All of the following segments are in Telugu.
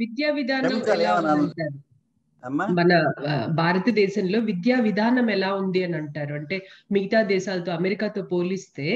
విద్యా విధానం క్షమించాలి, ఎలా ఏమన్నాను ఉందంటారు? అమ్మా? మన భారతదేశంలో విద్యా విధానం ఎలా ఉంది అని అంటారు? అంటే మిగతా దేశాలతో, అమెరికాతో పోలిస్తే.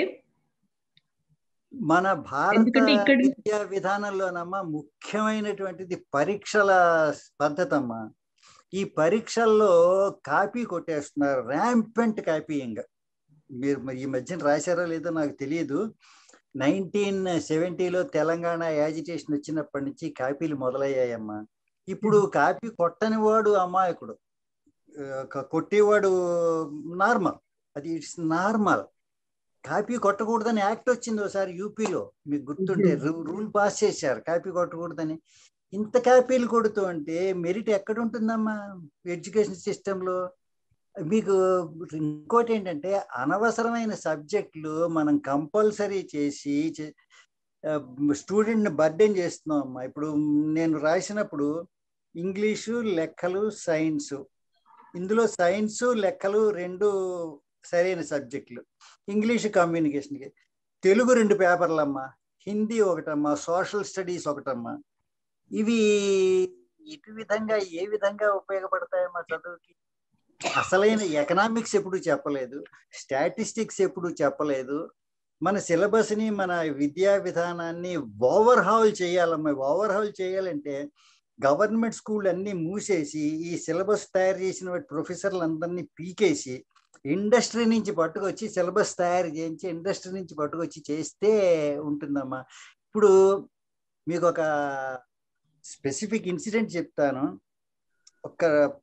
మన భారత ఎందుకంటే ఇక్కడ విద్యా విధానంలోనమ్మా ముఖ్యమైనటువంటిది పరీక్షల పద్ధతి అమ్మా. ఈ పరీక్షల్లో కాపీ కొట్టేస్తున్నారు, ర్యాంపెంట్ కాపీయింగ్. మీరు ఈ మధ్యన రాశారో లేదో నాకు తెలియదు. 1970లో తెలంగాణ యాజిటేషన్ వచ్చినప్పటి నుంచి కాపీలు మొదలయ్యాయమ్మా. ఇప్పుడు కాపీ కొట్టని వాడు అమాయకుడు, కొట్టేవాడు నార్మల్. అది ఇట్స్ నార్మల్. కాపీ కొట్టకూడదని యాక్ట్ వచ్చింది ఒకసారి యూపీలో, మీకు గుర్తుంటే రూల్ పాస్ చేశారు కాపీ కొట్టకూడదని. ఇంత కాపీలు కొడుతూ అంటే మెరిట్ ఎక్కడ ఉంటుందమ్మా ఎడ్యుకేషన్ సిస్టంలో? మీకు ఇంకోటి ఏంటంటే, అనవసరమైన సబ్జెక్టులు మనం కంపల్సరీ చేసి స్టూడెంట్ని బర్డెన్ చేస్తున్నాం అమ్మా. ఇప్పుడు నేను రాసినప్పుడు ఇంగ్లీషు, లెక్కలు, సైన్సు, ఇందులో సైన్సు లెక్కలు రెండు సరైన సబ్జెక్టులు. ఇంగ్లీషు కమ్యూనికేషన్కి, తెలుగు 2 పేపర్లమ్మా, హిందీ ఒకటమ్మా, సోషల్ స్టడీస్ ఒకటమ్మా. ఇవి ఇటు విధంగా ఏ విధంగా ఉపయోగపడతాయమ్మా చదువుకి? అసలైన ఎకనామిక్స్ ఎప్పుడు చెప్పలేదు, స్టాటిస్టిక్స్ ఎప్పుడు చెప్పలేదు. మన సిలబస్ని, మన విద్యా విధానాన్ని ఓవర్హాల్ చేయాలమ్మా. ఓవర్హాల్ చేయాలంటే గవర్నమెంట్ స్కూల్ అన్నీ మూసేసి ఈ సిలబస్ తయారు చేసిన ప్రొఫెసర్లు అందరినీ పీకేసి ఇండస్ట్రీ నుంచి పట్టుకొచ్చి సిలబస్ తయారు చేయించి ఇండస్ట్రీ నుంచి పట్టుకొచ్చి చేస్తే ఉంటుందమ్మా. ఇప్పుడు మీకు ఒక స్పెసిఫిక్ ఇన్సిడెంట్ చెప్తాను. ఒక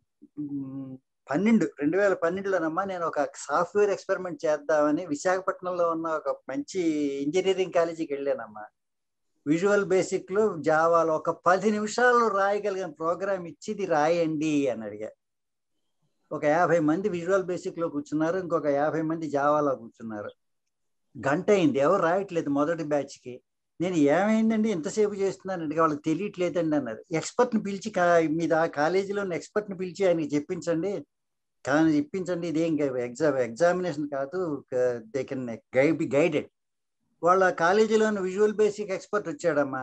2012లోనమ్మా నేను ఒక సాఫ్ట్వేర్ ఎక్స్పెరిమెంట్ చేద్దామని విశాఖపట్నంలో ఉన్న ఒక మంచి ఇంజనీరింగ్ కాలేజీకి వెళ్ళానమ్మా. విజువల్ బేసిక్లో జావాలో ఒక 10 నిమిషాలు రాయగలిగిన ప్రోగ్రామ్ ఇచ్చి ఇది రాయండి అని అడిగా. ఒక 50 మంది విజువల్ బేసిక్లో కూర్చున్నారు, ఇంకొక 50 మంది జావాలో కూర్చున్నారు. గంట అయింది, ఎవరు రాయట్లేదు మొదటి బ్యాచ్కి. నేను ఏమైందండి ఎంతసేపు చేస్తున్నానండి, వాళ్ళకి తెలియట్లేదండి అన్నారు. ఎక్స్పర్ట్ని పిలిచి మీద కాలేజీలో ఉన్న ఎక్స్పర్ట్ని పిలిచి ఆయనకి చెప్పించండి, కానీ ఇప్పించండి, ఇదేం ఎగ్జామినేషన్ కాదు, దే కెన్ బి గైడెడ్. వాళ్ళ కాలేజీలో ఉన్న విజువల్ బేసిక్ ఎక్స్పర్ట్ వచ్చాడమ్మా.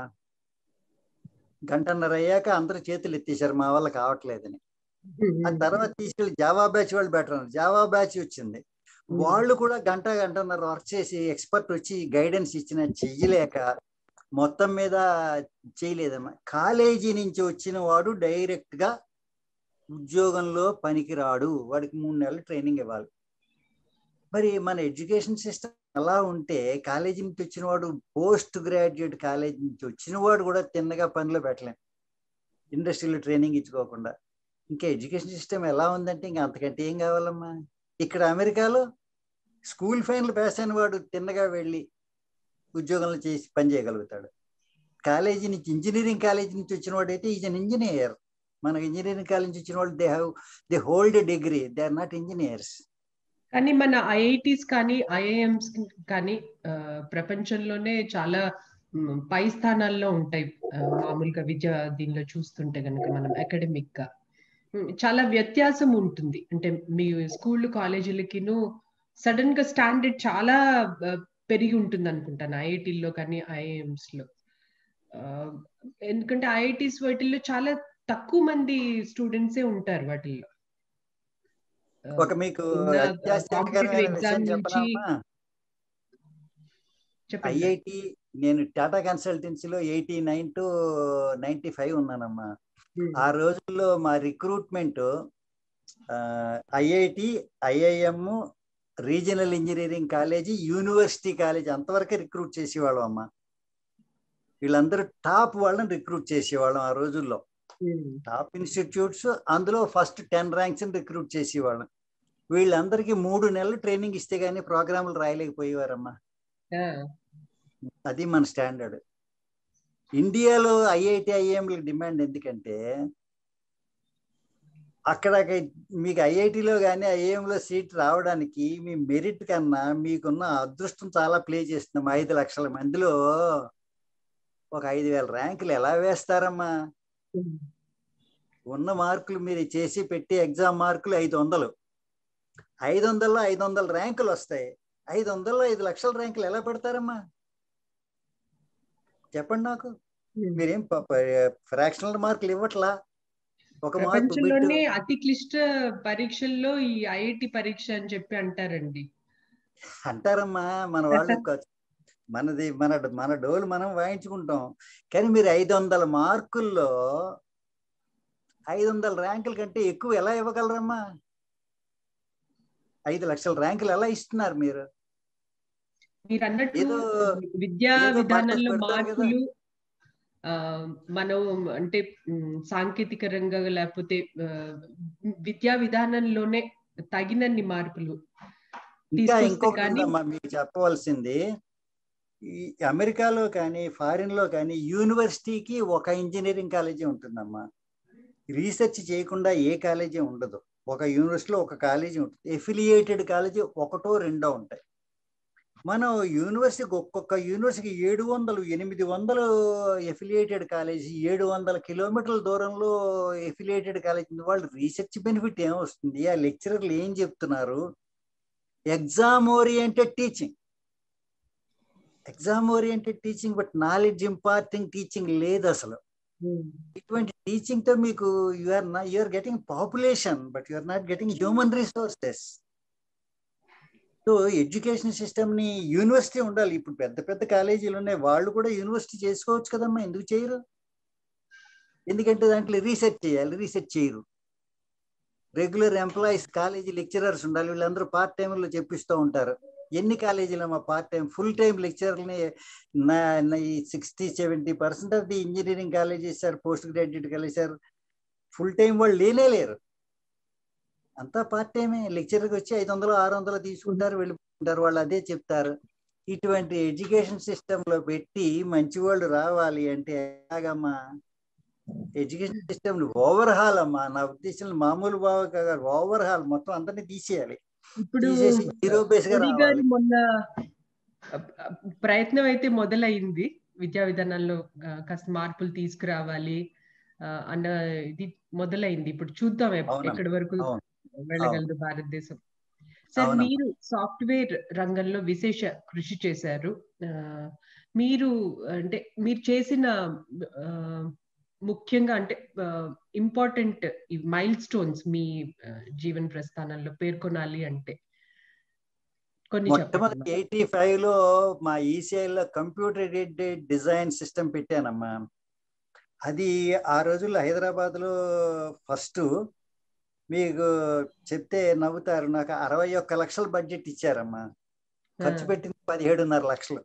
గంటన్నర అయ్యాక అందరూ చేతులు ఎత్తేసారు, మా వల్ల కావట్లేదని. ఆ తర్వాత తీసుకెళ్ళి జావా బ్యాచ్ వాళ్ళు బెటర్, జావా బ్యాచ్ వచ్చింది. వాళ్ళు కూడా గంటన్నర వర్క్ చేసి ఎక్స్పర్ట్ వచ్చి గైడెన్స్ ఇచ్చిన చెయ్యలేక మొత్తం మీద చేయలేదమ్మా. కాలేజీ నుంచి వచ్చిన వాడు డైరెక్ట్గా ఉద్యోగంలో పనికిరాడు, వాడికి 3 నెలలు ట్రైనింగ్ ఇవ్వాలి. మరి మన ఎడ్యుకేషన్ సిస్టమ్ అలా ఉంటే కాలేజీ నుంచి వచ్చిన వాడు, పోస్ట్ గ్రాడ్యుయేట్ కాలేజీ నుంచి వచ్చిన వాడు కూడా తిన్నగా పనిలో పెట్టలేం ఇండస్ట్రీలో ట్రైనింగ్ ఇచ్చుకోకుండా. ఇంకా ఎడ్యుకేషన్ సిస్టమ్ ఎలా ఉందంటే ఇంకా అంతకంటే ఏం కావాలమ్మా? ఇక్కడ అమెరికాలో స్కూల్ ఫైనల్ పాస్ అయిన వాడు తిన్నగా వెళ్ళి ఉద్యోగంలో చేసి పని చేయగలుగుతాడు. కాలేజీ నుంచి, ఇంజనీరింగ్ కాలేజీ నుంచి వచ్చిన వాడు అయితే ఈజ్ అన్ ఇంజనీర్. మన ఇంజనీరింగ్ కాలేజ్ నుంచి వచ్చిన వాళ్ళు they hold a degree, they are not engineers. కానీ మన ఐఐటీస్ కానీ ఐఐఎంస్ కానీ ప్రపంచంలోనే చాలా పై స్థానాల్లో ఉంటాయి. మామూలుగా విద్య దీనిలో చూస్తుంటే కనుక మనం అకాడమిక్ గా చాలా వ్యత్యాసం ఉంటుంది. అంటే మీ స్కూల్ కాలేజీలకిను సడన్ గా స్టాండర్డ్ చాలా పెరిగి ఉంటుంది అనుకుంటాను ఐఐటీల్లో కానీ ఐఐఎంస్ లో. ఎందుకంటే ఐఐటీస్ వాటిల్లో చాలా తక్కువ మంది స్టూడెంట్సే ఉంటారు వాటిల్లో. ఒక మీకు అత్యాశ్చర్యకరమైన విషయం చెప్పనమ్మా. ఐఐటి, నేను టాటా కన్సల్టెన్సీలో 89 to 95 ఉన్నానమ్మా. ఆ రోజుల్లో మా recruitment IIT, IIM, regional engineering college, university college అంతవరకే రిక్రూట్ చేసేవాళ్ళం అమ్మా. వీళ్ళందరూ టాప్ వాళ్ళని రిక్రూట్ చేసేవాళ్ళం ఆ రోజుల్లో. టాప్ ఇన్స్టిట్యూట్స్, అందులో ఫస్ట్ 10 ర్యాంక్స్ రిక్రూట్ చేసేవాళ్ళం. వీళ్ళందరికీ 3 నెలలు ట్రైనింగ్ ఇస్తే గానీ ప్రోగ్రాములు రాయలేకపోయేవారమ్మా. అది మన స్టాండర్డ్. ఇండియాలో ఐఐటి, ఐఐఎంలకు డిమాండ్ ఎందుకంటే అక్కడ మీకు ఐఐటిలో కానీ ఐఐఎంలో సీట్ రావడానికి మీ మెరిట్ కన్నా మీకున్న అదృష్టం చాలా ప్లే చేస్తున్నాం. 5 లక్షల మందిలో ఒక 5,000 ర్యాంకులు ఎలా వేస్తారమ్మా? ఉన్న మార్కులు మీరు చేసి పెట్టి ఎగ్జామ్ మార్కులు 500, 500లో 500 ర్యాంకులు వస్తాయి. 500లో 5 లక్షల ర్యాంకులు ఎలా పెడతారమ్మా? చెప్పండి నాకు. మీరేం ఫ్రాక్షనల్ మార్కులు ఇవ్వట్లా. ఒక మార్కు బిట్ ప్రపంచంలోనే అతి క్లిష్ట పరీక్షల్లో ఈ ఐఐటి పరీక్ష అని చెప్పి అంటారండి. అంటారమ్మా. మన వాళ్ళు మనది మన డోలు మనం వాయించుకుంటాం. కానీ మీరు 500 మార్కుల్లో 500 ర్యాంకుల కంటే ఎక్కువ ఎలా ఇవ్వగలరమ్మా? 5 లక్షల ర్యాంకులు ఎలా ఇస్తున్నారు మీరు? మీరు అన్నట్టు ఏదో విద్యా ఏదో విధానంలో పెడతారు కదా. మార్పులు మనం అంటే సాంకేతిక రంగం లేకపోతే విద్యా విధానంలోనే తగినన్ని మార్పులు ఇంకా తీసుకొస్తే ఇంకొకటి కానీ ఉందమ్మా మీకు చెప్పవలసింది. ఈ అమెరికాలో కానీ ఫారిన్ లో కానీ యూనివర్సిటీకి ఒక ఇంజనీరింగ్ కాలేజీ ఉంటుందమ్మా. రీసెర్చ్ చేయకుండా ఏ కాలేజీ ఉండదు. ఒక యూనివర్సిటీలో ఒక కాలేజీ ఉంటుంది. ఎఫిలియేటెడ్ కాలేజీ ఒకటో రెండో ఉంటాయి. మనం యూనివర్సిటీకి ఒక్కొక్క యూనివర్సిటీకి 700 800 ఎఫిలియేటెడ్ కాలేజీ, 700 కిలోమీటర్ల దూరంలో ఎఫిలియేటెడ్ కాలేజీ. వాళ్ళు రీసెర్చ్ బెనిఫిట్ ఏమొస్తుంది? ఆ లెక్చరర్లు ఏం చెప్తున్నారు? Exam oriented teaching, but knowledge imparting teaching లేదు అసలు. ఇటువంటి టీచింగ్ తో మీకు you're getting population, but you're not getting human resources. So education system ని యూనివర్సిటీ ఉండాలి. ఇప్పుడు పెద్ద పెద్ద కాలేజీలు ఉన్నాయి, వాళ్ళు కూడా యూనివర్సిటీ చేసుకోవచ్చు కదమ్మా. ఎందుకు చేయరు? ఎందుకంటే దాంట్లో రీసెర్చ్ చేయాలి, రీసెర్చ్ చేయరు. రెగ్యులర్ ఎంప్లాయీస్, కాలేజీ లెక్చరర్స్ ఉండాలి. వీళ్ళందరూ పార్ట్ టైంలో చెప్పిస్తూ ఉంటారు. ఎన్ని కాలేజీలు మా పార్ట్ టైం, ఫుల్ టైం లెక్చరర్ని 60-70% of the engineering colleges sir, post graduate college sir, full time వాళ్ళు లేనేలేరు. అంతా పార్ట్ టైమే. లెక్చర్కి వచ్చి 500-600 తీసుకుంటారు, వెళ్ళిపోతుంటారు. వాళ్ళు అదే చెప్తారు. ఇటువంటి ఎడ్యుకేషన్ సిస్టమ్ లో పెట్టి మంచి వాళ్ళు రావాలి అంటే ఎలాగమ్మా? ఎడ్యుకేషన్ సిస్టమ్ ఓవర్హాల్ అమ్మా. నా ఉద్దేశంలో మామూలు ఓవర్హాల్ మొత్తం అందరినీ తీసేయాలి. ఇప్పుడు తీసేసి జీరో బేస్ గా రావాలి. మొన్న ప్రయత్నం అయితే మొదలైంది, విద్యా విధానంలో కాస్త మార్పులు తీసుకురావాలి అన్న ఇది మొదలైంది. ఇప్పుడు చూద్దాం ఎక్కడి వరకు వెళ్ళగలదు భారతదేశం. సార్, మీరు సాఫ్ట్వేర్ రంగంలో విశేష కృషి చేశారు. మీరు చేసిన ముఖ్యంగా అంటే ఇంపార్టెంట్ మైల్ స్టోన్స్ మీ జీవన ప్రస్థానంలో పేర్కొనాలి అంటే కొన్ని చెప్పండి. 85లో మా ఈసీఐలో కంప్యూటర్ ఎయిడెడ్ డిజైన్ సిస్టమ్ పెట్టానమ్మా. అది ఆ రోజుల్లో హైదరాబాద్ లో ఫస్ట్. మీకు చెప్తే నవ్వుతారు. నాకు 61 లక్షల బడ్జెట్ ఇచ్చారమ్మా. ఖర్చు పెట్టింది 17.5 లక్షలు.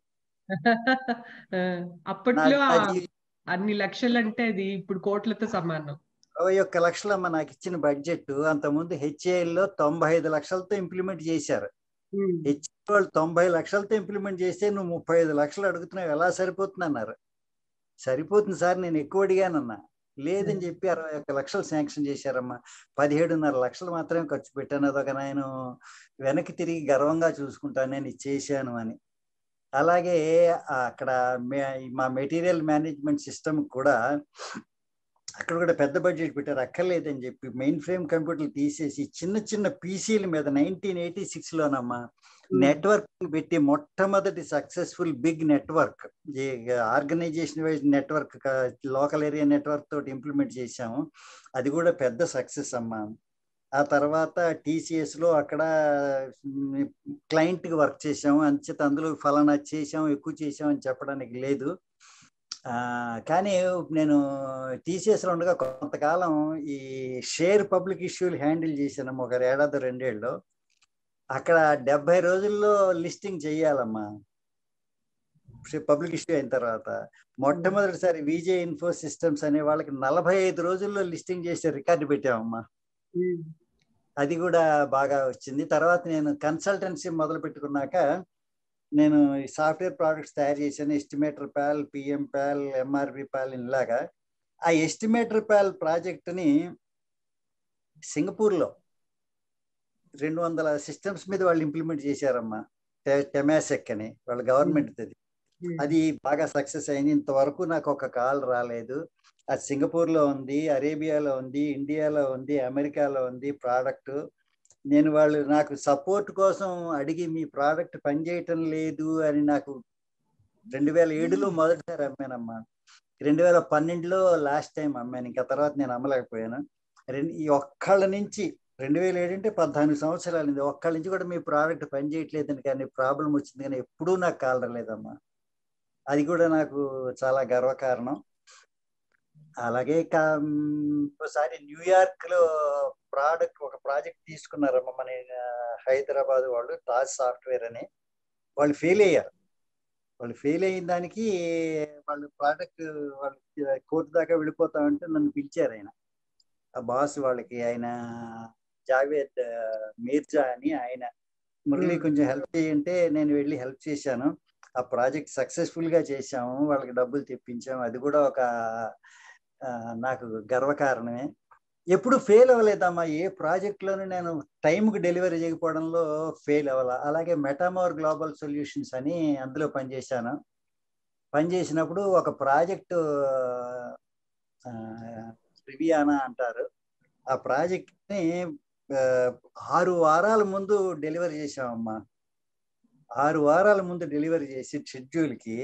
అప్పట్లో అన్ని లక్షలు అంటే అది ఇప్పుడు కోట్లతో సమానం. 61 లక్షలమ్మా నాకు ఇచ్చిన బడ్జెట్. అంతకుముందు హెచ్ఏఎల్లో 95 లక్షలతో ఇంప్లిమెంట్ చేశారు. హెచ్ఏ వాళ్ళు 90 లక్షలతో ఇంప్లిమెంట్ చేస్తే నువ్వు 35 లక్షలు అడుగుతున్నావు, ఎలా సరిపోతుంది అన్నారు. సరిపోతుంది సార్, నేను ఎక్కువ అడిగానన్నా. లేదని చెప్పి 61 లక్షలు శాంక్షన్ చేశారమ్మా. 17.5 లక్షలు మాత్రమే ఖర్చు పెట్టాను. అదొక నేను వెనక్కి తిరిగి గర్వంగా చూసుకుంటాను, నేను ఇది చేశాను అని. అలాగే అక్కడ మా మెటీరియల్ మేనేజ్మెంట్ సిస్టమ్ కూడా అక్కడ కూడా పెద్ద బడ్జెట్ పెట్టారు. అక్కర్లేదని చెప్పి మెయిన్ ఫ్రేమ్ కంప్యూటర్లు తీసేసి చిన్న చిన్న పీసీల మీద 1986లోనమ్మా నెట్వర్క్ పెట్టి మొట్టమొదటి successful big network, organisation wise network, local area network తోటి ఇంప్లిమెంట్ చేశాము. అది కూడా పెద్ద సక్సెస్ అమ్మా. ఆ తర్వాత TCS లో అక్కడ క్లయింట్కి వర్క్ చేసాము. అంచేత అందులో ఫలానా చేసాము, ఎక్కువ చేసాము అని చెప్పడానికి లేదు. కానీ నేను TCS లో ఉండగా కొంతకాలం ఈ షేర్ పబ్లిక్ ఇష్యూలు హ్యాండిల్ చేశాను. ఒక 1-2 ఏళ్ళు. అక్కడ 70 రోజుల్లో లిస్టింగ్ చెయ్యాలమ్మా. పబ్లిక్ ఇష్యూ అయిన తర్వాత మొట్టమొదటిసారి విజయ్ ఇన్ఫో సిస్టమ్స్ అనే వాళ్ళకి 45 రోజుల్లో లిస్టింగ్ చేసే రికార్డు పెట్టామమ్మా. అది కూడా బాగా వచ్చింది. తర్వాత నేను కన్సల్టెన్సీ మొదలు పెట్టుకున్నాక నేను ఈ సాఫ్ట్వేర్ ప్రోడక్ట్స్ తయారు చేశాను. Estimator PAL, PM PAL, MRP PAL ఇలాగా. ఆ ఎస్టిమేటర్ ప్యాల్ ప్రాజెక్టుని సింగపూర్లో 200 సిస్టమ్స్ మీద వాళ్ళు ఇంప్లిమెంట్ చేశారమ్మా. టెమాసెక్ అని వాళ్ళ గవర్నమెంట్. అది బాగా సక్సెస్ అయింది. ఇంతవరకు నాకు ఒక కాల్ రాలేదు. అది సింగపూర్లో ఉంది, అరేబియాలో ఉంది, ఇండియాలో ఉంది, అమెరికాలో ఉంది ప్రోడక్ట్. నేను వాళ్ళు నాకు సపోర్ట్ కోసం అడిగి మీ ప్రోడక్ట్ పనిచేయటం లేదు అని నాకు 2007లో మొదటిసారి అమ్మానమ్మా. 2012లో లాస్ట్ టైం అమ్మాను. ఇంకా తర్వాత నేను అమ్మలేకపోయాను. ఈ ఒక్కళ్ళ నుంచి 2007 అంటే 14 సంవత్సరాలు ఒక్కళ్ళ నుంచి కూడా మీ ప్రోడక్ట్ పని చేయట్లేదని కానీ ప్రాబ్లం వచ్చింది కానీ ఎప్పుడూ నాకు కాల్ రాలేదమ్మా. అది కూడా నాకు చాలా గర్వకారణం. అలాగే ఒకసారి న్యూయార్క్ లో ఒక ప్రాజెక్ట్ తీసుకున్నారమ్మా మన హైదరాబాద్ వాళ్ళు, తాజ్ సాఫ్ట్వేర్ అని. వాళ్ళు ఫెయిల్ అయ్యారు. వాళ్ళు ఫెయిల్ అయిన దానికి వాళ్ళు ప్రోడక్ట్ వాళ్ళు కోర్టు దాకా వెళ్ళిపోతామంటే నన్ను పిలిచారు ఆయన, ఆ బాస్ వాళ్ళకి. ఆయన జావేద్ మీర్జా అని ఆయన. మురళి కొంచెం హెల్ప్ చేయంటే నేను వెళ్ళి హెల్ప్ చేశాను. ఆ ప్రాజెక్ట్ సక్సెస్ఫుల్ గా చేశాము, వాళ్ళకి డబ్బులు తెప్పించాము. అది కూడా ఒక నాకు గర్వకారణమే. ఎప్పుడు ఫెయిల్ అవ్వలేదమ్మా. ఏ ప్రాజెక్ట్ లోనూ నేను టైంకి డెలివరీ చేయకపోవడంలో ఫెయిల్ అవ్వాల. అలాగే మెటామోర్ గ్లోబల్ సొల్యూషన్స్ అని అందులో పనిచేశాను. పనిచేసినప్పుడు ఒక ప్రాజెక్టు రివియానా అంటారు, ఆ ప్రాజెక్ట్ ని 6 వారాల ముందు డెలివరీ చేసామమ్మా. 6 వారాల ముందు డెలివరీ చేసి షెడ్యూల్ కి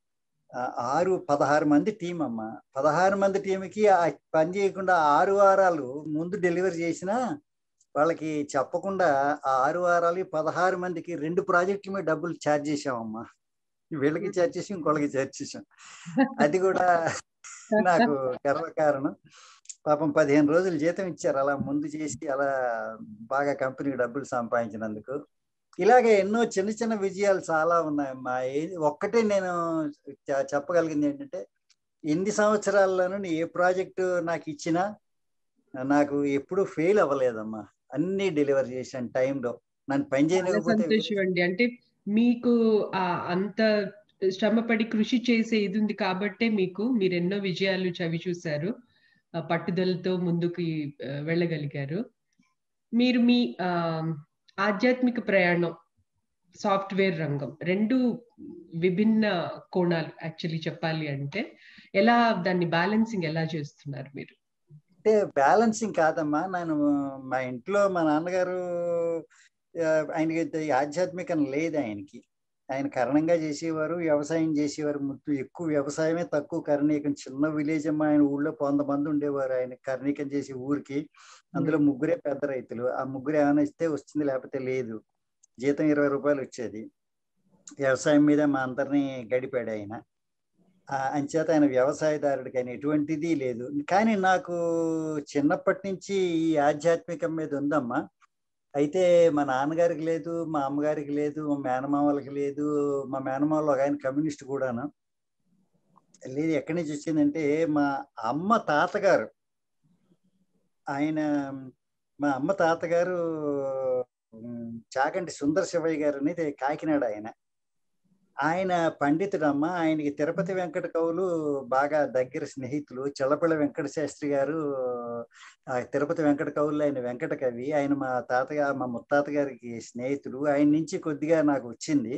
16 మంది టీం అమ్మా. 16 మంది టీంకి పని చేయకుండా 6 వారాలు ముందు డెలివరీ చేసినా వాళ్ళకి చెప్పకుండా ఆ 6 వారాలు 16 మందికి 2 ప్రాజెక్టుల మీద డబ్బులు ఛార్జ్ చేసామమ్మా. వీళ్ళకి ఛార్జ్ చేసి ఇంకోళ్ళకి ఛార్జ్ చేసాం. అది కూడా నాకు గర్వకారణం. పాపం 15 రోజులు జీతం ఇచ్చారు అలా ముందు చేసి, అలా బాగా కంపెనీకి డబ్బులు సంపాదించినందుకు. ఇలాగే ఎన్నో చిన్న చిన్న విజయాలు చాలా ఉన్నాయమ్మా. ఒక్కటే నేను చెప్పగలిగింది ఏంటంటే, ఎన్ని సంవత్సరాల్లోనూ ఏ ప్రాజెక్టు నాకు ఇచ్చినా నాకు ఎప్పుడు ఫెయిల్ అవ్వలేదమ్మా. అన్ని డెలివరీ చేశాను టైంలో. నన్ను పని చేయకపోతే. సంతోషం అండి. అంటే మీకు అంత శ్రమపడి కృషి చేసే ఇది ఉంది కాబట్టే మీరు ఎన్నో విజయాలు చవి చూశారు. పట్టుదలతో ముందుకు వెళ్ళగలిగారు. మీరు మీ ఆధ్యాత్మిక ప్రయాణం, సాఫ్ట్వేర్ రంగం 2 విభిన్న కోణాలు యాక్చువల్లీ చెప్పాలి అంటే. ఎలా దాన్ని బ్యాలెన్సింగ్ ఎలా చేస్తున్నారు మీరు? అంటే బ్యాలెన్సింగ్ కాదమ్మా. నేను మా ఇంట్లో మా నాన్నగారు ఆయనకి ఆధ్యాత్మికం లేదు ఆయనకి. ఆయన కరణంగా చేసేవారు, వ్యవసాయం చేసేవారు. ఎక్కువ వ్యవసాయమే, తక్కువ కరణీకం. చిన్న విలేజ్ అమ్మా. ఆయన ఊళ్ళో 100 మంది ఉండేవారు. ఆయన కరణీకం చేసే ఊరికి. అందులో 3 పెద్ద రైతులు. ఆ 3 ఏమైనా ఇస్తే వచ్చింది, లేకపోతే లేదు. జీతం 20 రూపాయలు వచ్చేది. వ్యవసాయం మీద మా అందరినీ గడిపాడు ఆయన. అంచేత ఆయన వ్యవసాయదారుడికి ఆయన ఎటువంటిది లేదు. కానీ నాకు చిన్నప్పటి నుంచి ఈ ఆధ్యాత్మికం మీద ఉందమ్మా. అయితే మా నాన్నగారికి లేదు, మా అమ్మగారికి లేదు, మా మేనమామలకి లేదు. మా మేనమామలు ఒక ఆయన కమ్యూనిస్ట్ కూడాను లేదు. ఎక్కడి నుంచి వచ్చిందంటే, మా అమ్మ తాతగారు, ఆయన మా అమ్మ తాతగారు చాగంటి సుందర శివయ్య గారు అనేది కాకినాడ ఆయన. ఆయన పండితుడమ్మ. ఆయనకి తిరుపతి వెంకట కవులు బాగా దగ్గర స్నేహితులు. చల్లపల్లి వెంకట శాస్త్రి గారు తిరుపతి వెంకట కవులు ఆయన వెంకట కవి. ఆయన మా ముత్తాత గారికి స్నేహితుడు. ఆయన నుంచి కొద్దిగా నాకు వచ్చింది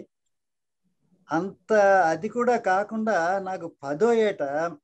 అంత. అది కూడా కాకుండా నాకు 10వ ఏట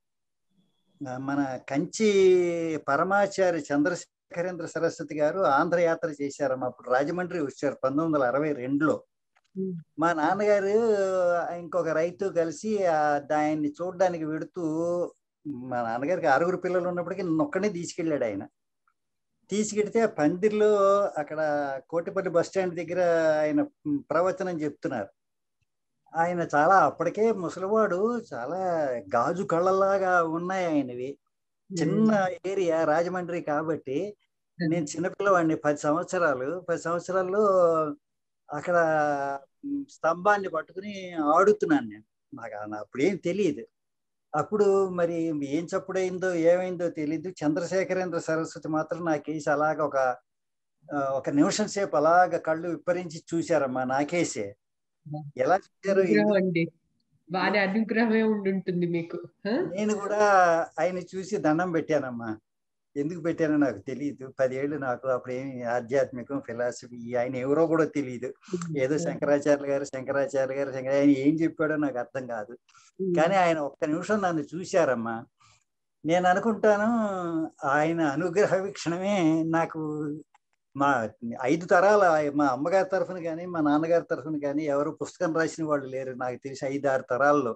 మన కంచి పరమాచార్య చంద్రశేఖరేంద్ర సరస్వతి గారు ఆంధ్రయాత్ర చేశారమ్మా. అప్పుడు రాజమండ్రి వచ్చారు 1962లో. మా నాన్నగారు ఇంకొక రైతు కలిసి ఆయన్ని చూడడానికి వెడుతూ, మా నాన్నగారికి 6 పిల్లలు ఉన్నప్పటికీ నన్నొక్కడే తీసుకెళ్ళాడు ఆయన. తీసుకెడితే ఆ పందిర్లో అక్కడ కోటిపల్లి బస్ స్టాండ్ దగ్గర ఆయన ప్రవచనం చెప్తున్నారు. ఆయన చాలా అప్పటికే ముసలివాడు, చాలా గాజు కళ్ళలాగా ఉన్నాయి ఆయనవి. చిన్న ఏరియా రాజమండ్రి కాబట్టి నేను చిన్నపిల్లవాడిని. 10 సంవత్సరాల్లో అక్కడ స్తంభాన్ని పట్టుకుని ఆడుతున్నాను నేను. నాకు అప్పుడేం తెలియదు. అప్పుడు మరి ఏం చప్పుడైందో ఏమైందో తెలీదు. చంద్రశేఖరేంద్ర సరస్వతి మాత్రం నాకేసి అలాగ ఒక నిమిషం సేపు అలాగ కళ్ళు విప్పరించి చూశారమ్మా నాకేసే. ఎలా చూశారు అండి? వారి అనుగ్రహమే ఉండుంటుంది మీకు. నేను కూడా ఆయన చూసి దండం పెట్టానమ్మా. ఎందుకు పెట్టానో నాకు తెలియదు. 10 ఏళ్ళు నాకు. అప్పుడు ఏమి ఆధ్యాత్మికం, ఫిలాసఫీ ఆయన ఎవరో కూడా తెలియదు. ఏదో శంకరాచార్య గారు ఆయన ఏం చెప్పాడో నాకు అర్థం కాదు. కానీ ఆయన ఒక్క నిమిషం నన్ను చూశారమ్మా. నేను అనుకుంటాను ఆయన అనుగ్రహ వీక్షణమే నాకు. మా 5 తరాల మా అమ్మగారి తరఫున కానీ, మా నాన్నగారి తరఫున కానీ ఎవరు పుస్తకం రాసిన వాళ్ళు లేరు నాకు తెలిసి 5-6 తరాల్లో.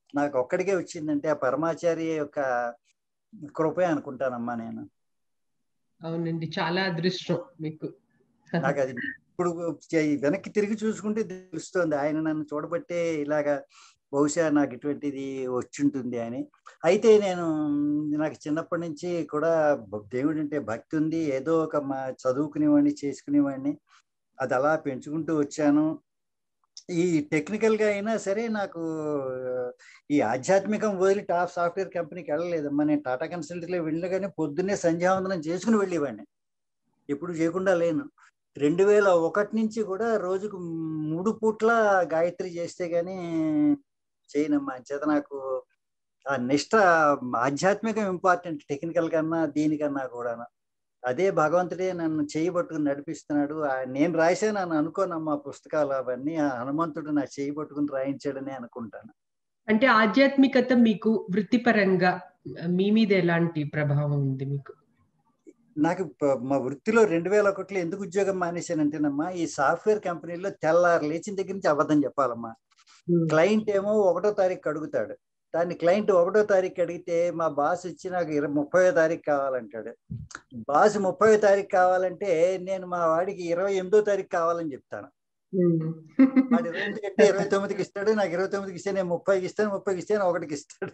నాకు ఒక్కడికే వచ్చిందంటే ఆ పరమాచార్య యొక్క కృపే అనుకుంటానమ్మా నేను. అవునండి, చాలా అదృష్టం మీకు. నాకు అది ఇప్పుడు వెనక్కి తిరిగి చూసుకుంటే తెలుస్తోంది, ఆయన నన్ను చూడబట్టే ఇలాగా బహుశా నాకు ఇటువంటిది వచ్చింటుంది అని. అయితే నాకు చిన్నప్పటి నుంచి కూడా దేవుడు అంటే భక్తి ఉంది. ఏదో ఒక చదువుకునేవాడిని, చేసుకునేవాడిని. అది అలా పెంచుకుంటూ వచ్చాను. ఈ టెక్నికల్ గా అయినా సరే నాకు ఈ ఆధ్యాత్మికం వదిలి టాప్ సాఫ్ట్వేర్ కంపెనీకి వెళ్ళలేదమ్మా. నేను టాటా కన్సల్టెంట్లో వెళ్ళగానే పొద్దున్నే సంధ్యావందనం చేసుకుని వెళ్ళేవాడిని, ఎప్పుడు చేయకుండా లేను. 2001 నుంచి కూడా రోజుకు 3 పూట్ల గాయత్రి చేస్తే గానీ చేయనమ్మా. చేత నాకు ఆ నిష్ట, ఆధ్యాత్మికం ఇంపార్టెంట్ టెక్నికల్ కన్నా దీనికన్నా కూడా. అదే భగవంతుడే నన్ను చేయబట్టుకుని నడిపిస్తున్నాడు. నేను రాశాను అని అనుకోనమ్మా పుస్తకాలు అవన్నీ, ఆ హనుమంతుడు నా చేయి పట్టుకుని రాయించాడని అనుకుంటాను. అంటే ఆధ్యాత్మికత మీకు వృత్తిపరంగా మీ మీద ఎలాంటి ప్రభావం ఉంది మీకు? నాకు మా వృత్తిలో 2001లో ఎందుకు ఉద్యోగం మానేశానంటేనమ్మా, ఈ సాఫ్ట్వేర్ కంపెనీలో తెల్లారు లేచిన దగ్గర నుంచి అబద్ధం చెప్పాలమ్మా. క్లయింట్ ఏమో 1వ తారీఖు అడుగుతాడు, దాన్ని క్లయింట్ 1వ తారీఖు అడిగితే మా బాస్ ఇచ్చి నాకు 30వ తారీఖు కావాలంటాడు. బాస్ 30వ తారీఖు కావాలంటే నేను మా వాడికి 28వ తారీఖు కావాలని చెప్తాను. వాడు 28 కంటే 29కి ఇస్తాడు, నాకు 29కి ఇస్తే నేను 30కి ఇస్తాను, 30కి ఇస్తే 1కి ఇస్తాడు.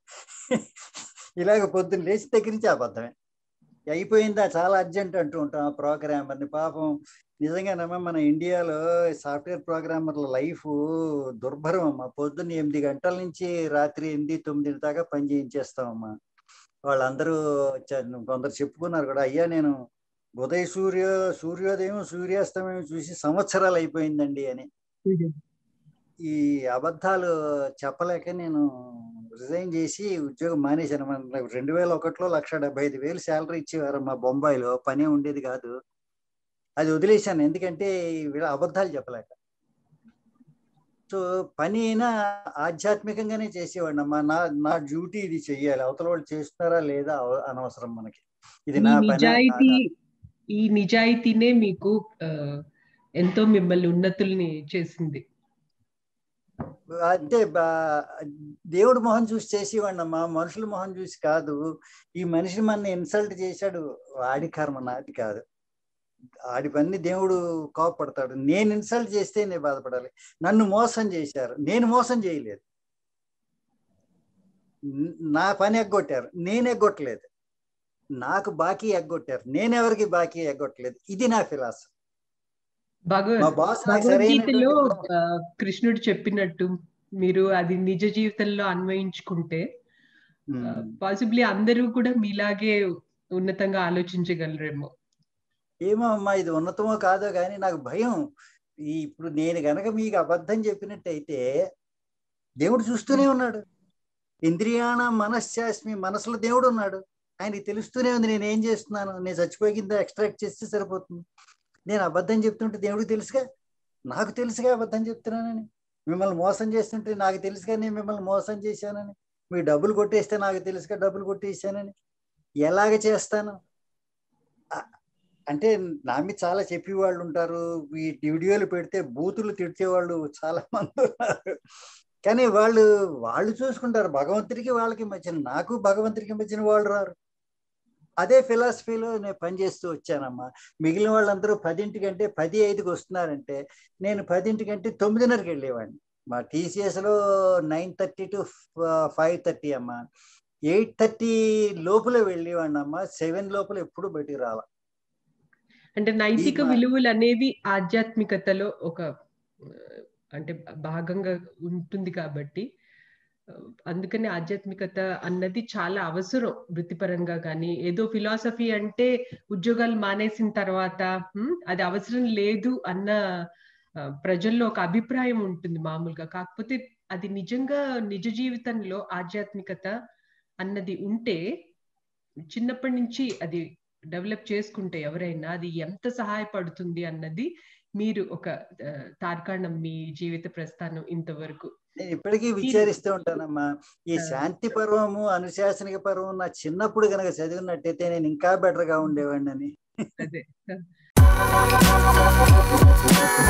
ఇలాగ పొద్దున్న లేచి దగ్గర నుంచి అబద్ధమే. అయిపోయిందా, చాలా అర్జెంట్ అంటూ ఉంటాం ఆ ప్రోగ్రామర్ని. పాపం నిజంగానమ్మా మన ఇండియాలో సాఫ్ట్వేర్ ప్రోగ్రామర్ల లైఫ్ దుర్భరం అమ్మా. పొద్దున్న 8 గంటల నుంచి రాత్రి 8, 9 దాకా పని చేయించేస్తామమ్మా. వాళ్ళందరూ కొందరు చెప్పుకున్నారు కూడా, అయ్యా నేను సూర్యోదయం సూర్యాస్తమయం చూసి సంవత్సరాలు అయిపోయిందండి అని. ఈ అబద్ధాలు చెప్పలేక నేను రిజైన్ చేసి ఉద్యోగం మానేశాను. 2001లో 1,75,000 శాలరీ ఇచ్చేవారు మా బొంబాయిలో, పనే ఉండేది కాదు. అది వదిలేశాను, ఎందుకంటే వీళ్ళ అబద్ధాలు చెప్పలేక. సో పని అయినా ఆధ్యాత్మికంగానే చేసేవాడిని అమ్మా. నా డ్యూటీ ఇది చెయ్యాలి, అవతల వాళ్ళు చేస్తున్నారా లేదా అనవసరం మనకి, ఇది నా పని. ఈ నిజాయితీనే మీకు ఎంతో మిమ్మల్ని ఉన్నతుల్ని చేసింది. అంటే దేవుడు మొహం చూసి చేసేవాడిని అమ్మా, మనుషుల మొహం చూసి కాదు. ఈ మనిషి మన ఇన్సల్ట్ చేశాడు, ఆడి కర్మ, నాది కాదు. ఆడి పని దేవుడు కోపపడతాడు. నేను ఇన్సల్ట్ చేస్తే నేను బాధపడాలి. నన్ను మోసం చేశారు, నేను మోసం చేయలేదు. నా పని ఎగ్గొట్టారు, నేను ఎగ్గొట్టలేదు. నాకు బాకీ ఎగ్గొట్టారు, నేనెవరికి బాకీ ఎగ్గొట్టలేదు. ఇది నా ఫిలాసఫీ. భగవద్గీతలో కృష్ణుడు చెప్పినట్టు మీరు అది నిజ జీవితంలో అన్వయించుకుంటే పాసిబ్లీ అందరూ కూడా మీలాగే ఉన్నతంగా ఆలోచించగలరేమో. ఏమో అమ్మా, ఇది ఉన్నతమో కాదో కానీ నాకు భయం. ఇప్పుడు నేను గనక మీకు అబద్ధం చెప్పినట్టయితే దేవుడు చూస్తూనే ఉన్నాడు. ఇంద్రియాణ మనశ్శాస్మి, మనసులో దేవుడు ఉన్నాడు, ఆయనకి తెలుస్తూనే ఉంది నేనేం చేస్తున్నాను. నేను చచ్చిపోయిందా ఎక్స్ట్రాక్ట్ చేస్తే సరిపోతుంది. నేను అబద్ధం చెప్తుంటే దేవుడికి తెలుసుగా, నాకు తెలుసుగా అబద్ధం చెప్తున్నానని. మిమ్మల్ని మోసం చేస్తుంటే నాకు తెలుసుగా నేను మిమ్మల్ని మోసం చేశానని. మీకు డబ్బులు కొట్టేస్తే నాకు తెలుసుగా డబ్బులు కొట్టేసానని. ఎలాగ చేస్తాను అంటే నా మీద చాలా చెప్పేవాళ్ళు ఉంటారు. ఈ వీడియోలు పెడితే బూతులు తిట్టేవాళ్ళు చాలా మంది ఉన్నారు. కానీ వాళ్ళు చూసుకుంటారు. భగవంతుడికి వాళ్ళకి మధ్యన, నాకు భగవంతుడికి మధ్యన వాళ్ళు రారు. అదే ఫిలాసఫీలో నేను పనిచేస్తూ వచ్చానమ్మా. మిగిలిన వాళ్ళందరూ 10ంటికంటే 10:05కి వస్తున్నారంటే నేను 10ంటికంటే 9:30కి వెళ్ళేవాడిని. మా టీసీఎస్లో 9:30 to 5:30 అమ్మా. 8:30 లోపల వెళ్ళేవాడిని అమ్మా. 7 లోపల ఎప్పుడు బయటికి రాల. అంటే నైతిక విలువలు అనేవి ఆధ్యాత్మికతలో ఒక అంటే భాగంగా ఉంటుంది కాబట్టి, అందుకని ఆధ్యాత్మికత అన్నది చాలా అవసరం వృత్తిపరంగా. కానీ ఏదో ఫిలాసఫీ అంటే ఉద్యోగాలు మానేసిన తర్వాత అది అవసరం లేదు అన్న ప్రజల్లో ఒక అభిప్రాయం ఉంటుంది మామూలుగా. కాకపోతే అది నిజంగా నిజ జీవితంలో ఆధ్యాత్మికత అన్నది ఉంటే, చిన్నప్పటి నుంచి అది డెవలప్ చేసుకుంటే ఎవరైనా, అది ఎంత సహాయపడుతుంది అన్నది మీరు ఒక తార్కాణం మీ జీవిత ప్రస్థానం ఇంతవరకు. నేను ఇప్పటికీ విచారిస్తూ ఉంటానమ్మా. ఈ శాంతి పర్వము, అనుశాసనిక పర్వం నా చిన్నప్పుడు కనుక చదివినట్టయితే నేను ఇంకా బెటర్ గా ఉండేవాడిని అని. అదే